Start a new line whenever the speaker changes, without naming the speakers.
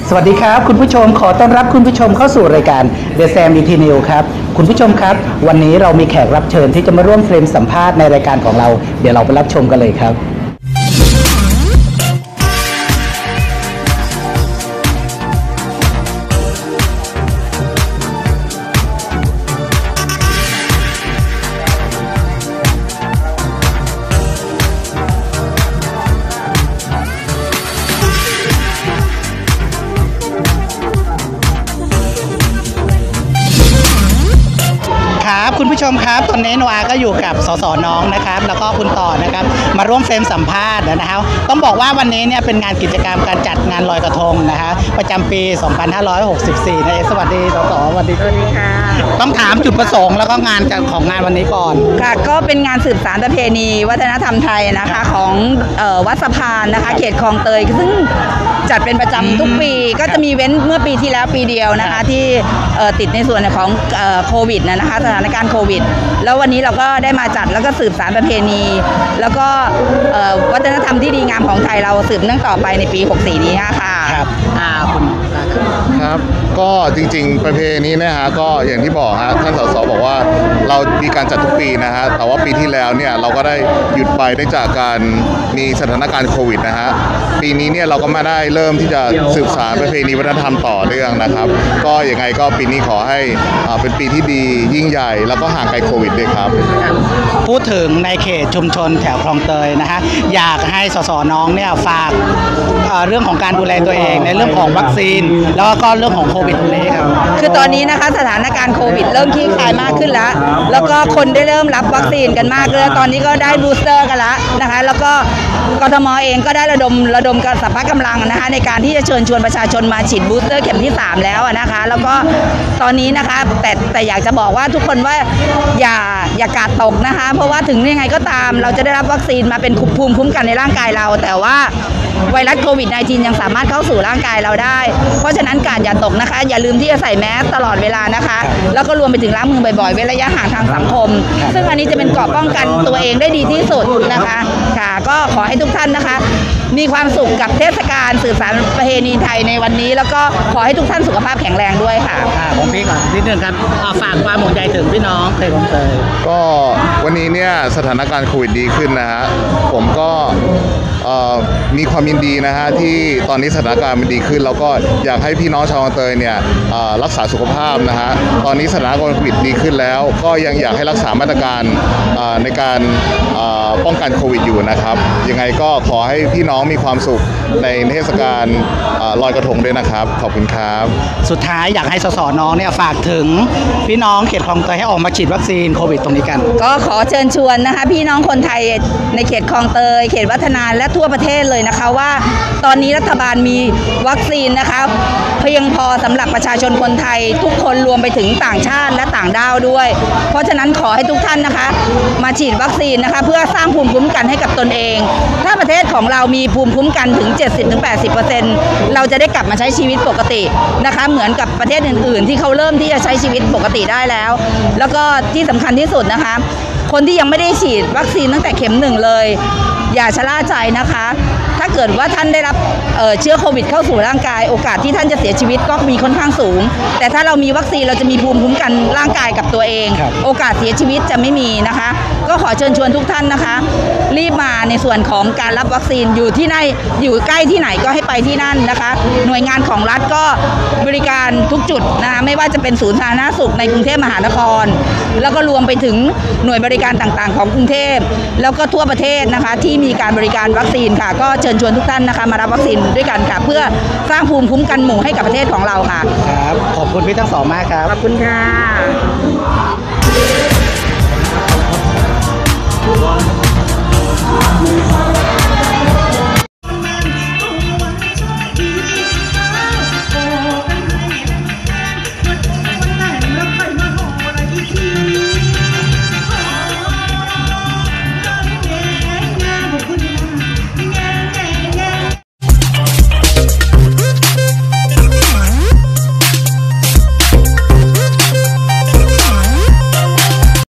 สวัสดีครับคุณผู้ชมขอต้อนรับคุณผู้ชมเข้าสู่รายการ The Sam ET News ครับคุณผู้ชมครับวันนี้เรามีแขกรับเชิญที่จะมาร่วมเฟรมสัมภาษณ์ในรายการของเราเดี๋ยวเราไปรับชมกันเลยครับคุณผู้ชมครับตอนนี้โนอาก็อยู่กับสสน้องนะครับแล้วก็คุณต่อนะครับมาร่วมเฟรมสัมภาษณ์นะครับต้องบอกว่าวันนี้เนี่ยเป็นงานกิจกรรมการจัดงานลอยกระทงนะคะประจำปี 2564นะสวัสดีสสสวัสดีค่ะต้องถามจุดประสงค์แล้วก็งานของงานวันนี้ก่อน
ค่ะก็เป็นงานสืบสานประเพณีวัฒนธรรมไทยนะคะของวัดสะพานนะคะเขตคลองเตยซึ่งจัดเป็นประจำทุกปีก็จะมีเว้นเมื่อปีที่แล้วปีเดียวนะคะที่ติดในส่วนของโควิดนะคะสถานการณ์โควิดแล้ววันนี้เราก็ได้มาจัดแล้วก็สืบสานประเพณีแล้วก็วัฒนธรรมที่ดีงามของไทยเราสืบเนื่องต่อไปในปี64นี้ค่ะ
ครับคุณ
ครับก็จริงๆประเพณีนะฮะก็อย่างที่บอกฮะท่านสสบอกว่าเรามีการจัดทุกปีนะฮะแต่ว่าปีที่แล้วเนี่ยเราก็ได้หยุดไปเนื่องจากการมีสถานการณ์โควิดนะฮะปีนี้เนี่ยเราก็มาได้เริ่มที่จะสืบสานประเพณีวัฒนธรรมต่อเนื่องนะครับก็ยังไงก็ปีนี้ขอให้เป็นปีที่ดียิ่งใหญ่แล้วก็ห่างไกลโควิดด้วยครับ
พูดถึงในเขตชุมชนแถวคลองเตยนะฮะอยากให้สสน้องเนี่ยฝากเรื่องของการดูแลตัวเองในเรื่องของวัคซีนแล้วก็เรื่องของโควิดตรงนี้ครับ
คือตอนนี้นะคะสถานการณ์โควิดเริ่มคลี่คลายมากขึ้นแล้วก็คนได้เริ่มรับวัคซีนกันมากเลยตอนนี้ก็ได้บูสเตอร์กันแล้วนะคะแล้วก็กทมเองก็ได้ระดมสรรพกำลังนะคะในการที่จะเชิญชวนประชาชนมาฉีดบูสเตอร์เข็มที่3แล้วนะคะแล้วก็ตอนนี้นะคะแต่อยากจะบอกว่าทุกคนว่าอย่ากาดตกนะคะเพราะว่าถึงยังไงก็ตามเราจะได้รับวัคซีนมาเป็นภูมิคุ้มกันในร่างกายเราแต่ว่าไวรัสโควิด -19 ยังสามารถเข้าสู่ร่างกายเราได้เพราะฉะนั้นกาดอย่าตกนะคะอย่าลืมที่จะใส่แมสตลอดเวลานะคะแล้วก็รวมไปถึงล้างมือบ่อยๆเว้นระยะห่างทางสังคมซึ่งอันนี้จะเป็นเกราะป้องกันตัวเองได้ดีที่สุดนะคะค่ะก็ขอให้ทุกท่านนะคะมีความสุขกับเทศกาลสืบสานประเพณีไทยในวันนี้แล้วก็ขอให้ทุกท่านสุขภาพแข็งแรงด้วยค่ะ
ผมพี่ก่อนนิดนึงครับฝากความห่วงใยถึงพี่น้องเตยคลองเตย
ก็วันนี้เนี่ยสถานการณ์โควิดดีขึ้นนะฮะผมก็มีความยินดีนะฮะที่ตอนนี้สถานการณ์มันดีขึ้นแล้วก็อยากให้พี่น้องชาวคลองเตยเนี่ยรักษาสุขภาพนะฮะตอนนี้สถานการณ์โควิดดีขึ้นแล้วก็ยังอยากให้รักษามาตรการในการป้องกันโควิดอยู่นะครับยังไงก็ขอให้พี่น้องมีความสุขในเทศกาลลอยกระทงด้วยนะครับขอบคุณครับ
สุดท้ายอยากให้สสน้องเนี่ยฝากถึงพี่น้องเขตคลองเตยให้ออกมาฉีดวัคซีนโควิดตรงนี้กัน
ก็ขอเชิญชวนนะคะพี่น้องคนไทยในเขตคลองเตยเขตวัฒนาและทั่วประเทศเลยนะคะว่าตอนนี้รัฐบาลมีวัคซีนนะคะเพียงพอสำหรับประชาชนคนไทยทุกคนรวมไปถึงต่างชาติและต่างด้าวด้วยเพราะฉะนั้นขอให้ทุกท่านนะคะมาฉีดวัคซีนนะคะเพื่อสร้างภูมิคุ้มกันให้กับตนเองถ้าประเทศของเรามีภูมิคุ้มกันถึง 70-80% เราจะได้กลับมาใช้ชีวิตปกตินะคะเหมือนกับประเทศอื่นๆที่เขาเริ่มที่จะใช้ชีวิตปกติได้แล้วแล้วก็ที่สำคัญที่สุดนะคะคนที่ยังไม่ได้ฉีดวัคซีนตั้งแต่เข็ม1เลยอย่าชะล่าใจนะคะถ้าเกิดว่าท่านได้รับเชื้อโควิดเข้าสู่ร่างกายโอกาสที่ท่านจะเสียชีวิตก็มีค่อนข้างสูงแต่ถ้าเรามีวัคซีนเราจะมีภูมิคุ้มกันร่างกายกับตัวเองโอกาสเสียชีวิตจะไม่มีนะคะก็ขอเชิญชวนทุกท่านนะคะรีบมาในส่วนของการรับวัคซีนอยู่ที่ไหนอยู่ใกล้ที่ไหนก็ให้ไปที่นั่นนะคะหน่วยงานของรัฐก็บริการทุกจุดนะคะไม่ว่าจะเป็นศูนย์สาธารณสุขในกรุงเทพมหานครแล้วก็รวมไปถึงหน่วยบริการต่างๆของกรุงเทพแล้วก็ทั่วประเทศนะคะที่มีการบริการวัคซีนค่ะก็เชิญชวนทุกท่านนะคะมารับวัคซีนด้วยกันค่ะเพื่อสร้างภูมิคุ้มกันหมู่ให้กับประเทศของเราค่ะ
ครับขอบคุณพี่ทั้งสองมากครับ
ขอบคุณค่ะ